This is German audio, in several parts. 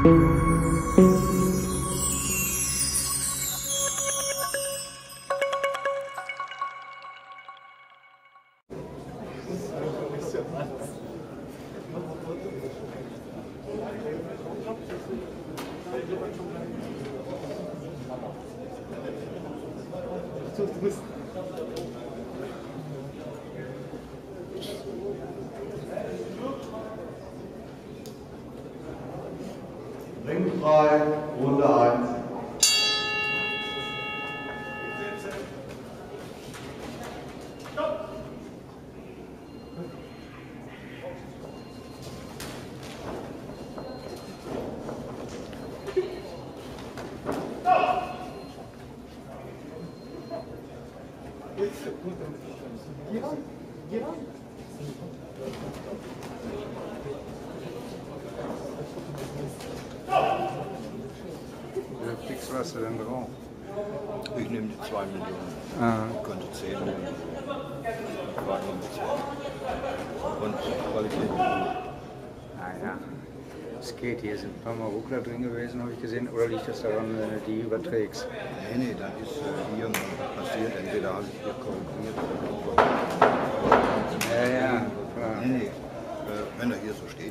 Ringfrei, Runde 1. Fix, was du denn drauf? Ich nehme die 2 Millionen. Ich könnte 10 nehmen. War nur mit 2. Und Qualität. Naja, es geht. Hier sind ein paar Mal Ruckler drin gewesen, habe ich gesehen. Oder liegt das daran, wenn du die überträgst? Nee, das ist hier passiert. Entweder habe ich hier korrigiert oder Ja, klar. Nee, wenn er hier so steht,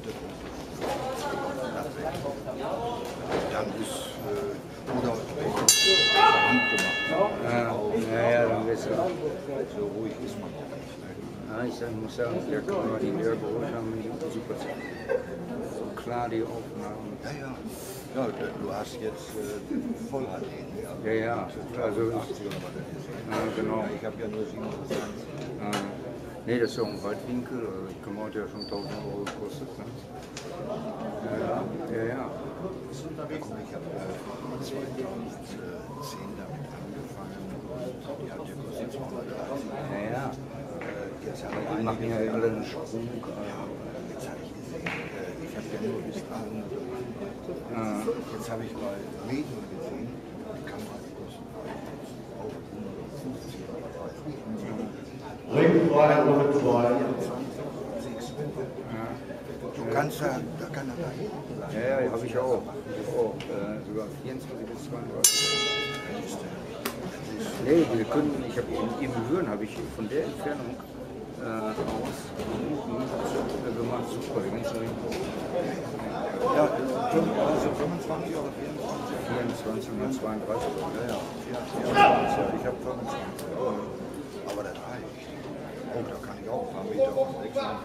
dann ist oder Hand gemacht. Ja, dann bist du. So ruhig ist man auch nicht. Ja, ich muss sagen, ja, guck mal, die wir geholt haben, die sind super. So klar die Aufnahmen. Ja, du hast jetzt voll HD. Ja, also 80 oder was das ist. ja, genau. Ich habe ja nur 27. Nee, das ist ja auch ein Weitwinkel, also die Kamera hat ja schon 1000 € gekostet. Ne? Ja. Ich habe 2010 damit angefangen und die hat ja kostet 230. Ja. Jetzt habe ich Die machen ja alle einen Sprung. Jetzt habe ich gesehen, ich habe ja nur bis 300 gemacht. Jetzt habe ich bei Medium gesehen, die Kamera kostet auch 150 €. Ringfrei, Runde 2. Du kannst ja, da kann er rein. Ja, habe ich auch. Sogar 24 bis 32. Nee, wir können, ich habe in Höhen habe ich von der Entfernung aus gemacht, super, die ganze Richtung. Ja, also 25 oder 24? 24 und 32. Ja. Ich habe 25. Aber das reicht. Oh, da kann ich auch ein paar Meter wechseln.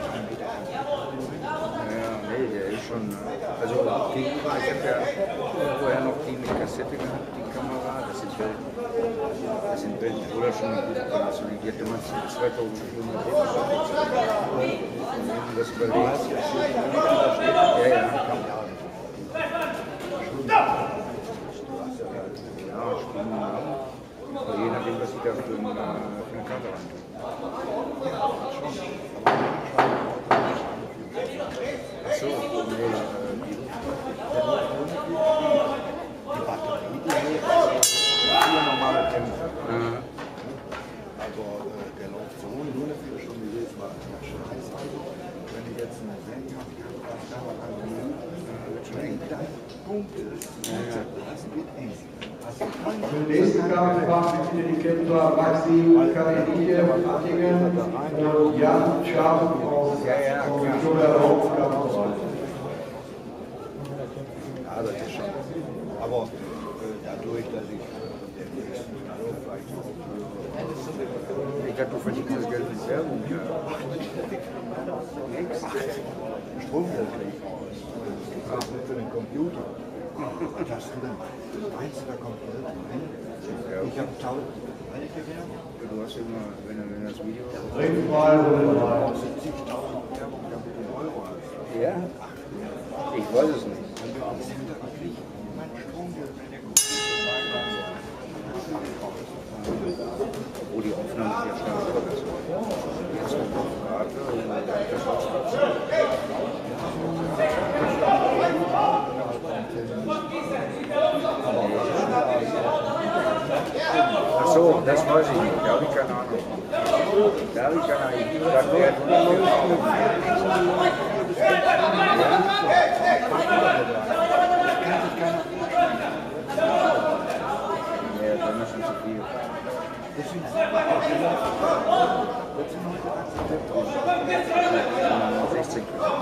Ja, nee, der ist schon. Also gegenüber, ich habe ja vorher noch die mit Kassette gehabt, die Kamera, das sind Welten. Das sind Welten, oder schon eine gute konsolidiert, wenn man 2000 Kilometer das überlegt. Ja. Ja, Stunden lang. Aber je nachdem, was ich da für eine Karte rein tue. Achso, nee, Die Batterie, die normale Kämpfe. Aber der läuft so nur eine Viertelstunde jedes Mal. Scheiße. Wenn ich jetzt eine Sendung habe, dann Punkte. Das wird eng. Zum nächsten Kampf machen wir die Kämpfer Maxi Karinike von Attingen und Jan Schaaf aus Schulerauf. Ja, das ist schon. Aber dadurch, dass ich demnächst vielleicht ich dachte, du verdienst das Geld mit Werbung. Ja. Stromgeld für den Computer. Was hast du denn? Meinst du, da kommt Geld rein? Ich habe 1000 Werbung. Du hast immer, wenn du das Video. Ringfrei, Runde 3. 70.000 Werbung, damit du Euro hast. Ja? Ich weiß es nicht. Mein Stromgeld, wenn der Wo die Aufnahme sehr schnell ist. Jetzt kommt noch Frage und ach so, das weiß ich nicht. Da habe ich keine Ahnung. Ich dachte, er hat nur 16.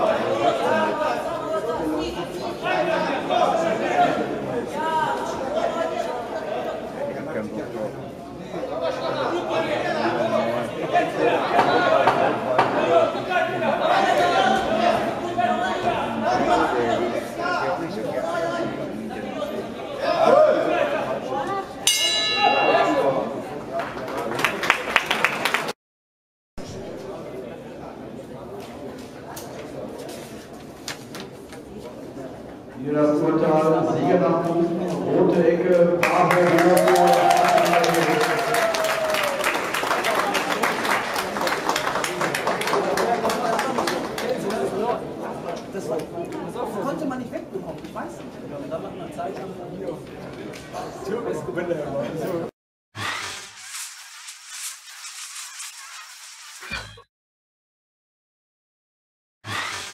Hier das Urteil, Sieger nach Punkten, rote Ecke, Pavel Das konnte man nicht wegbekommen, ich weiß nicht. Und dann nach einer Zeit haben wir hier.